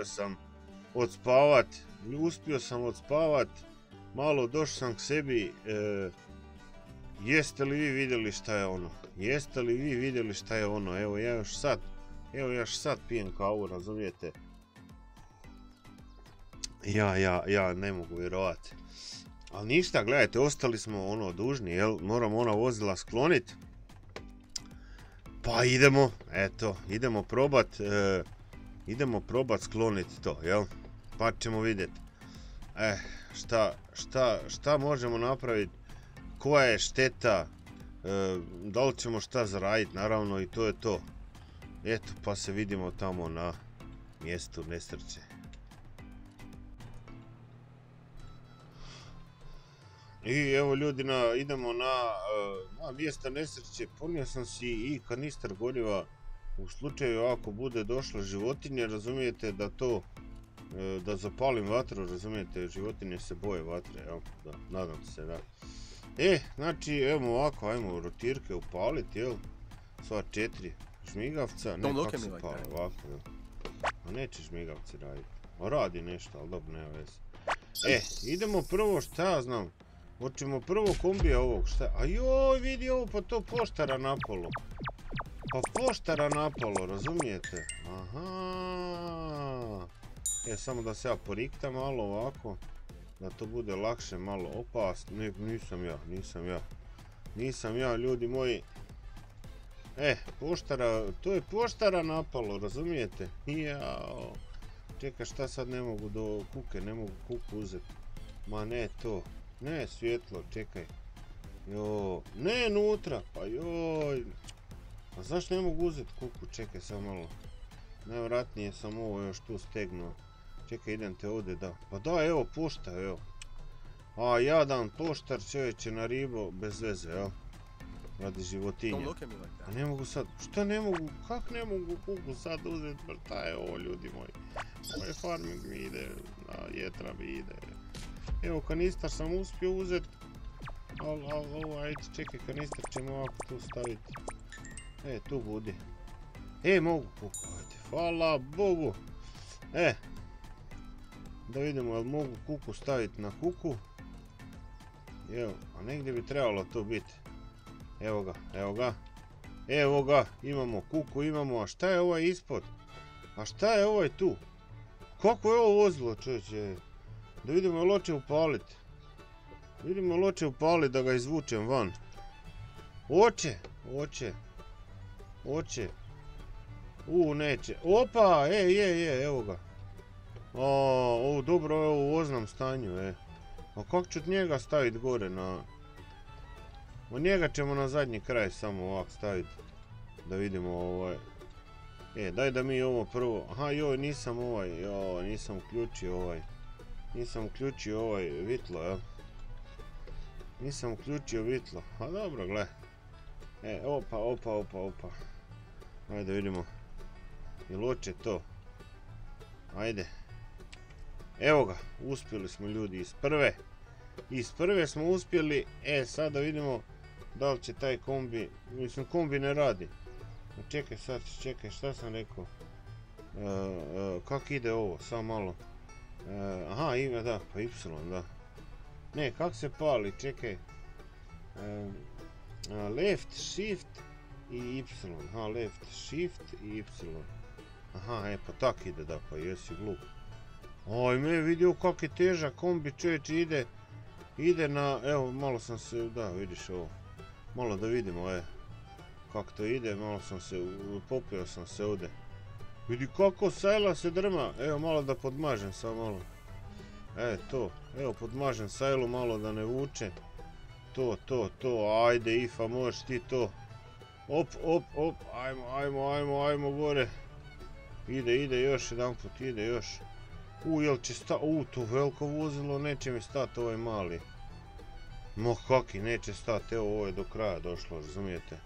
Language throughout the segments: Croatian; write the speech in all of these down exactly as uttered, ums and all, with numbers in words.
sam odspavat, uspio sam odspavat, malo došao sam k sebi, e, jeste li vi vidjeli šta je ono, jeste li vi vidjeli šta je ono, evo ja još sad, evo ja još sad pijem kavu, razumijete, ja, ja, ja ne mogu vjerovati, ali ništa, gledajte, ostali smo ono dužni, jel, moramo ona vozila skloniti, pa idemo, eto, idemo probat, e, idemo probat skloniti to, jel, pa ćemo vidjeti, eh, šta, šta, šta možemo napraviti, koja je šteta, e, da li ćemo šta zaraditi, naravno i to je to. Eto, pa se vidimo tamo na mjestu nesreće. I evo ljudi, na, idemo na, na mjesta nesreće, ponio sam si i kanister goriva u slučaju ako bude došlo životinje, razumijete da to, da zapalim vatru, razumijete, životinje se boje vatre, jel, da, nadam se, da. E, znači, evo ovako, ajmo rotirke upaliti, jel? Sva četiri žmigavca, ne, kako se pali, ovako, jel? A neće žmigavci raditi. Radi nešto, ali dobro, nema veze. E, idemo prvo, šta ja znam, hoćemo prvo kombija ovog, šta, a joj, vidi ovo, pa to poštara napolo. Pa poštara napolo, razumijete? Aha. E, samo da se ja poriktam malo ovako. Da to bude lakše malo opast, ne, nisam ja, nisam ja, nisam ja, ljudi moji. E, poštara, to je poštara napalo, razumijete? Jao, čekaj, šta sad ne mogu do kuke, ne mogu kuku uzeti, ma ne to, ne svjetlo, čekaj, jo, ne nutra, pa joj, a zašto ne mogu uzeti kuku, čekaj sad malo, najvratnije sam ovo još tu stegnuo. Čekaj, idem te ovdje, da. Pa da, evo, pušta, evo. A, jadan poštar, čovječe, na ribo, bez veze, jel? Radi životinja. A ne mogu sad, šta ne mogu, kak ne mogu kuku sad uzeti, pa šta je ovo, ljudi moji? Ovaj farming mi ide, na jetra mi ide. Evo, kanistar sam uspio uzeti, ali, ali, ovo, ajde, čekaj, kanistar ćemo ovako tu staviti. E, tu budi. E, mogu kuku, ajde, hvala Bogu. E. Da vidimo, jel mogu kuku staviti na kuku. Evo, a negdje bi trebalo to biti. Evo ga, evo ga. Evo ga, imamo kuku, imamo, a šta je ovaj ispod? A šta je ovaj tu? Kako je ovo vozilo, čovječe? Da vidimo, jel hoće upaliti. Da vidimo, jel hoće upaliti da ga izvučem van. Hoće, hoće. Hoće. U, neće. Opa, e, je, je, evo ga. A, ovo dobro je u voznom stanju, e. A kako ću njega staviti gore na... O njega ćemo na zadnji kraj samo ovak staviti. Da vidimo ovaj... E, daj da mi ovo prvo... Aha, joj, nisam ovaj, joj, nisam uključio ovaj... Nisam uključio ovaj vitlo, jel? Nisam uključio vitlo. A dobro, gle. E, opa, opa, opa, opa. Ajde vidimo. Jel hoće to? Ajde. Evo ga, uspjeli smo ljudi iz prve. Iz prve smo uspjeli. E, sad da vidimo da li će taj kombi... Mislim, kombi ne radi. Čekaj sad, čekaj, šta sam rekao? E, e, kak ide ovo? Samo malo. E, aha, ima, da, pa Y, da. Ne, kak se pali, čekaj. E, left, shift i Y. Aha, left, shift i Y. Aha, e, pa tak ide, da, pa jesi glup. Oj, me vidio kak je težak kombi, čovječ, ide, ide na, evo, malo sam se, da, vidiš ovo, malo da vidimo, e, kak to ide, malo sam se, popio sam se ovdje. Vidi kako sajla se drma, evo, malo da podmažem, samo malo. E, to, evo, podmažem sajlu, malo da ne vuče. To, to, to, ajde, Ifa, možeš ti to. Op, op, op, ajmo, ajmo, ajmo, ajmo gore. Ide, ide još jedan put, ide još. U, jel će sta... U, to veliko vozilo, neće mi stati ovaj mali. No, kaki, neće stati, evo, ovo je do kraja došlo, razumijete?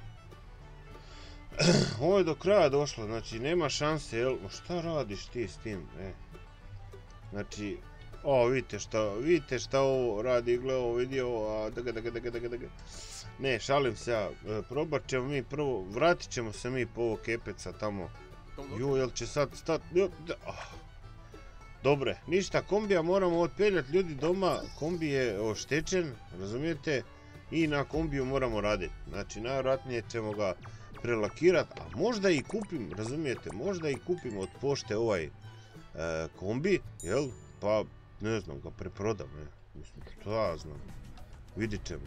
Ovo je do kraja došlo, znači, nema šanse, jel? Šta radiš ti s tim, e? Znači, o, vidite šta, vidite šta ovo radi, gle, ovo vidi ovo, a daga, daga, daga, daga, daga. Ne, šalim se ja, probat ćemo mi prvo, vratit ćemo se mi po ovo kepeca tamo. Jo, jel će sad stati, Dobre, ništa, kombija moramo otpeljati ljudi doma, kombi je oštećen, razumijete, i na kombiju moramo raditi. Znači, najvjerojatnije ćemo ga prelakirati, a možda i kupim, razumijete, možda i kupim od pošte ovaj e, kombi, jel, pa ne znam, ga preprodam, ne, mislim, što ja znam, vidit ćemo.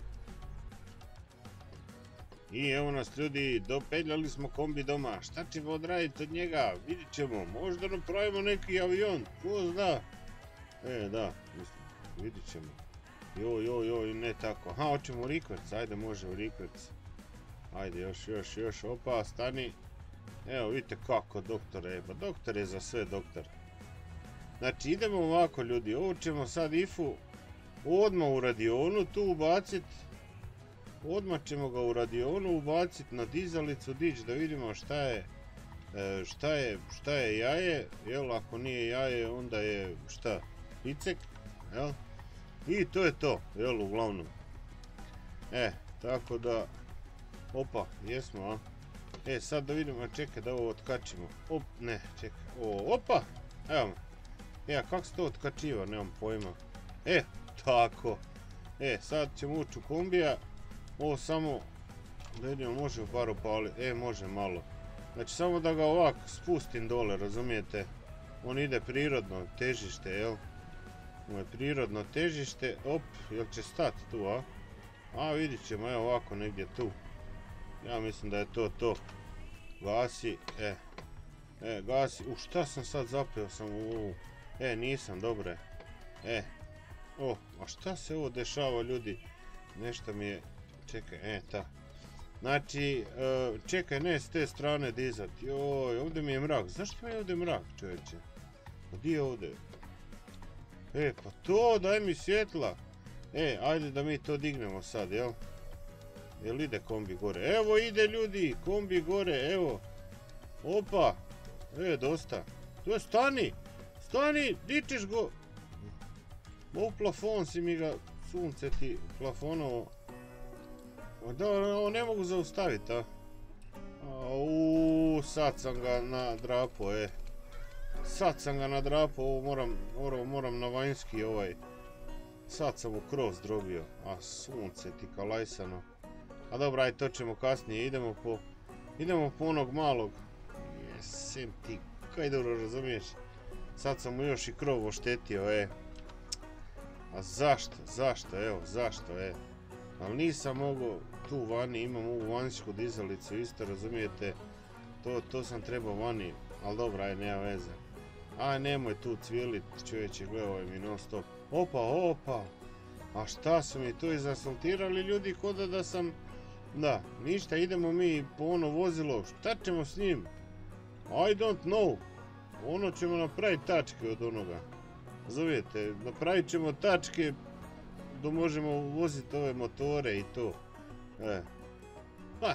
I evo nas ljudi, dopeljali smo kombi doma, šta ćemo odraditi od njega, vidit ćemo, možda napravimo neki avion, ko zna. E, da, mislim, vidit ćemo. Joj, joj, joj, ne tako, aha, hoćemo rikverc, ajde može u rikverc. Ajde, još, još, još, opa, stani. Evo, vidite kako doktor je, pa doktor je za sve doktor. Znači, idemo ovako ljudi, ovo ćemo sad ifu odmah u radionu tu ubacit. Odmah ćemo ga u radionu ubaciti na dizalicu, dići da vidimo šta je, šta je, šta je jaje, jel, ako nije jaje onda je šta, picek, jel, i to je to, jel, uglavnom. E, tako da, opa, jesmo, a, e, sad da vidimo, čekaj da ovo otkačimo, op, ne, čekaj, o, opa, evo, e, a kak se to otkačiva, nemam pojma, e, tako, e, sad ćemo ući u kombija. Ovo samo, da vidimo, može bar opaliti, e, može malo. Znači, samo da ga ovak spustim dole, razumijete? On ide prirodno težište, jel? Ovo je prirodno težište, op, jel će stati tu, a? A, vidit ćemo, evo ovako negdje tu. Ja mislim da je to to. Gasi, e. E, gasi, u šta sam sad zapeo sam u ovu? E, nisam, dobre. E, o, a šta se ovo dešava, ljudi? Nešto mi je... Čekaj, e, ta. Znači, čekaj, ne s te strane dizat. Joj, ovdje mi je mrak. Zašto mi je ovdje mrak, čovječe? Gdje je ovdje? E, pa to, daj mi svjetla. E, ajde da mi to dignemo sad, jel? Jel ide kombi gore? Evo ide ljudi, kombi gore, evo. Opa. E, dosta. To je, stani. Stani, di ćeš go? U plafon si mi ga, sunce ti plafonovo. Da, ovo ne mogu zaustaviti, a? Uuu, sad sam ga nadrapao, e. Sad sam ga nadrapao, ovo moram, moram, moram na vanjski ovaj. Sad sam u kroz drobio, a sunce ti kalajsano. A dobra, aj to ćemo kasnije, idemo po, idemo po onog malog. Jesem ti, kaj dobro razumiješ? Sad sam mu još i krov oštetio, e. A zašto, zašto, evo, zašto, e. Ali nisam mogao tu vani, imam ovu vanjsku dizalicu isto, razumijete, to, to sam trebao vani, ali dobro, aj, nema veze. Aj, nemoj tu cvijelit, čovječe, gledaj mi non stop. Opa, opa, a šta su mi to izasfaltirali ljudi, kod da sam, da, ništa, idemo mi po ono vozilo, šta ćemo s njim? I don't know, ono ćemo napraviti tačke od onoga, razumijete, napravit ćemo tačke, da možemo voziti ove motore i to. E. Ha.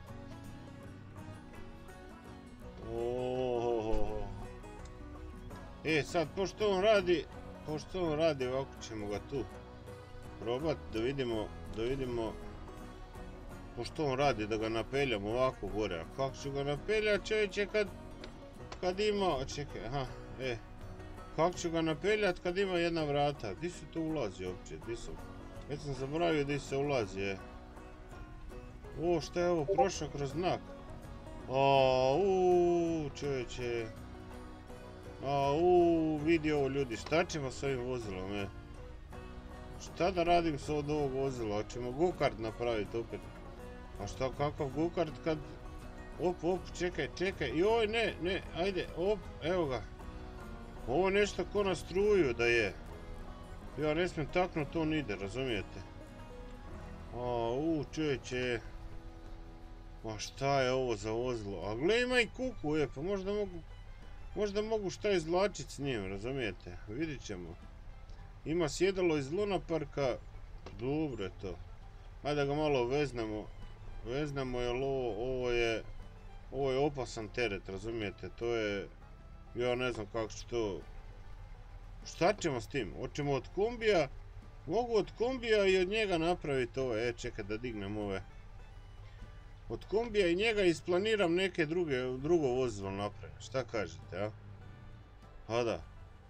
Ohohoho. E, sad, pošto on radi, pošto on radi, ovako ćemo ga tu probati, da vidimo, da vidimo, pošto on radi, da ga napeljamo ovako gore. A kako ću ga napeljati, čovječe, kad, kad ima, čekaj, aha, e. Kako ću ga napeljat kad ima jedna vrata? Di se to ulazi uopće? Di sam? Već sam zaboravio di se ulazi, je. O, šta je ovo? Prošao kroz znak. A, uuu, čovječe. A, uuu, vidi ovo ljudi. Šta ćemo s ovim vozilom, je? Šta da radim s od ovog vozila? Hoćemo go-kart napraviti opet. A šta, kakav go-kart kad... Op, op, čekaj, čekaj. Joj, ne, ne, ajde, op, evo ga. Ovo je nešto ko na struju da je. Ja ne smijem taknuti, on ide, razumijete? A, u, čovječe. Ma šta je ovo za vozilo? A gle, ima i kuku, je, pa možda mogu... Možda mogu šta izvlačiti s njim, razumijete? Vidit ćemo. Ima sjedalo iz lunaparka. Dobro je to. Ajde da ga malo veznemo. Veznemo jer ovo, ovo je... Ovo je opasan teret, razumijete? To je... Ja ne znam kako ću to... Šta ćemo s tim? Hoćemo od kombija... Mogu od kombija i od njega napraviti ove... E, čekaj da dignem ove... Od kombija i njega isplaniram neke druge, drugo vozilo napraviti. Šta kažete, a? A da.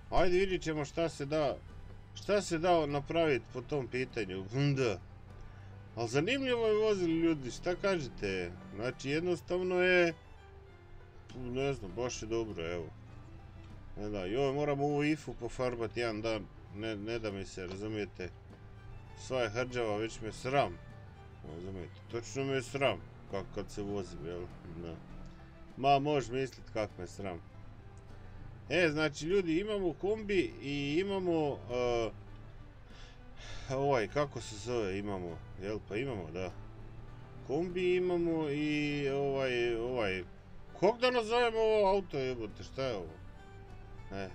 Ajde vidit ćemo šta se da, šta se da napraviti po tom pitanju. Da. Ali zanimljivo je vozili ljudi, šta kažete? Znači jednostavno je, ne znam, baš je dobro, evo. Ne da, joj, moram ovu ifu pofarbati jedan dan, ne, ne da mi se, razumijete. Sva je hrđava, već me sram. Razumijete, točno me je sram, kako kad se vozim, jel? Da. Ma, možeš misliti kako me sram. E, znači ljudi, imamo kombi i imamo, uh, ovaj, kako se zove, imamo, jel, pa imamo, da. Kombi imamo i ovaj, ovaj, kog da nazovemo ovo auto, jebote, šta je ovo? E.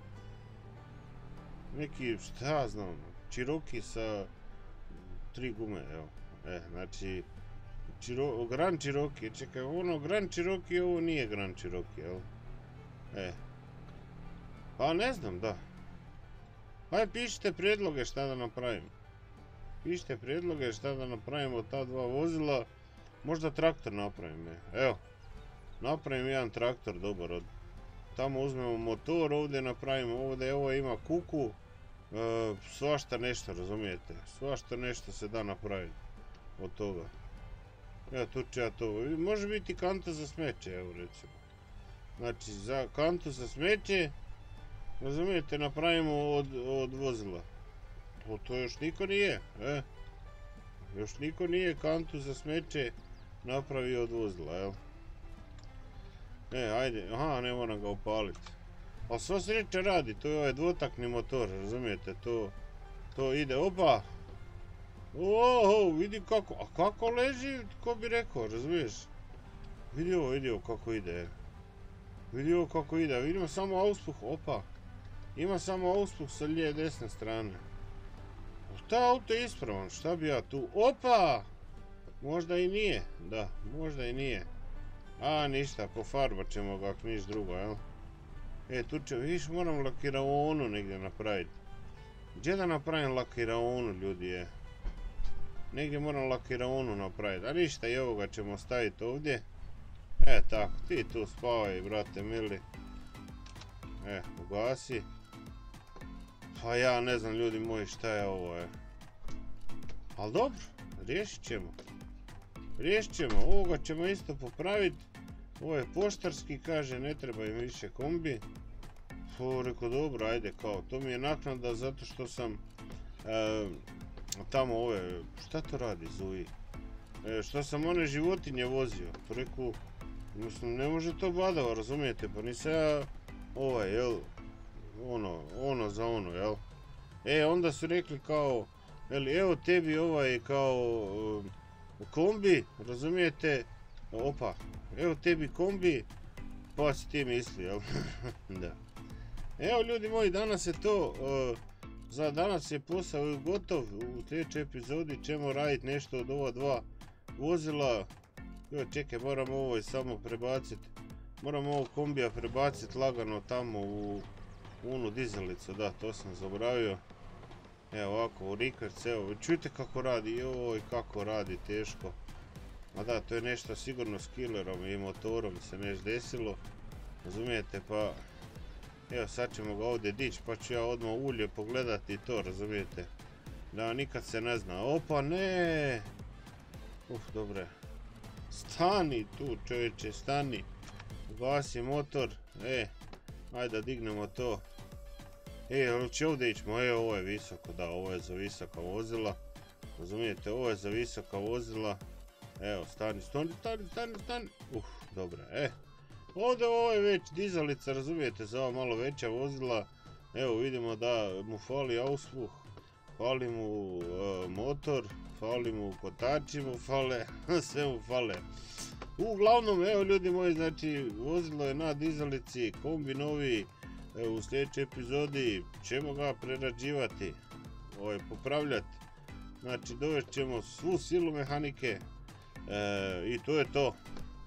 Neki, šta ja znam, Cherokee sa tri gume, evo. E, znači, Chiro, Grand Cherokee, čekaj, ono Grand Cherokee, ovo nije Grand Cherokee, jel? E. Pa ne znam, da. Ajde, pišite prijedloge šta da napravim. Pišite prijedloge šta da napravimo od ta dva vozila. Možda traktor napravim, evo. Napravim jedan traktor dobar od... Tamo uzmemo motor, ovdje napravimo, ovdje ovo ima kuku. E, svašta nešto, razumijete? Svašta nešto se da napraviti od toga. Evo, tu ću ja to... Može biti kanta za smeće, evo recimo. Znači, za kantu za smeće, razumijete, napravimo od, od vozila. O, to još niko nije, e. Još niko nije kantu za smeće napravio od vozila, jel? E, ajde, aha, ne moram ga upaliti. Ali sva sreća radi, to je ovaj dvotakni motor, razumijete, to, to ide, opa! Oho, vidi kako, a kako leži, ko bi rekao, razumiješ? Vidi ovo, vidi ovo kako ide. Vidi ovo kako ide, vidimo samo auspuh, opa. Ima samo auspuh sa lijeve desne strane. Ta auto je ispravan, šta bi ja tu, opa! Možda i nije, da, možda i nije. A, ništa, pofarbat ćemo ga ako niš drugo, jel? E, tu će, viš, moram lakiraonu negdje napraviti. Gdje da napravim lakiraonu, ljudi, je? Negdje moram lakiraonu napraviti, a ništa, i ovoga ćemo staviti ovdje. E, tako, ti tu spavaj, brate mili. E, ugasi. Pa ja ne znam, ljudi moji, šta je ovo, je. Ali dobro, riješit ćemo. Riješit ćemo, ovoga ćemo isto popraviti. Ovo je poštarski, kaže, ne treba im više kombi. O, rekao, dobro, ajde, kao, to mi je naknada zato što sam e, tamo ove, šta to radi, Zuji? E, što sam one životinje vozio, to rekao, mislim, ne može to badava, razumijete, pa nisam ja, ovaj, jel, ono, ono za ono, jel? E, onda su rekli kao, jel, evo tebi ovaj, kao, kombi, razumijete, opa, evo tebi kombi, pa si ti misli, jel? Da. Evo ljudi moji, danas je to, uh, za danas je posao gotov, u sljedećoj epizodi ćemo raditi nešto od ova dva vozila. Jo, čekaj, moram ovo samo prebaciti, moram ovo kombija prebaciti lagano tamo u onu dizelicu, da, to sam zaboravio. Evo ovako, u rikverc, evo, čujte kako radi, joj, kako radi, teško. Ma da, to je nešto sigurno s killerom i motorom se nešto desilo, razumijete, pa... Evo, sad ćemo ga ovdje dići, pa ću ja odmah ulje pogledati i to, razumijete. Da, nikad se ne zna, opa, ne! Uf, dobre. Stani tu, čovječe, stani. Gasi motor, e, ajde da dignemo to. E, ali će ovdje ićemo, e, ovo je visoko, da, ovo je za visoka vozila. Razumijete, ovo je za visoka vozila. Evo, stani, stani, stani, stani, stani. Uf, dobro, e. Ovdje ovo je već dizalica, razumijete, za ova malo veća vozila. Evo, vidimo da mu fali auspuh, fali mu uh, motor, fali mu kotači mu fale, sve mu fale. Uglavnom, evo ljudi moji, znači, vozilo je na dizalici, kombi novi. Evo, u sljedećoj epizodi ćemo ga prerađivati, ovaj, popravljati. Znači, dovest ćemo svu silu mehanike e, i to je to.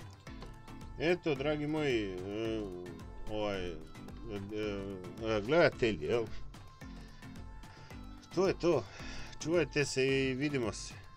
Eto, dragi moji e, ovaj, e, e, gledatelji, evo. To je to. Čuvajte se i vidimo se.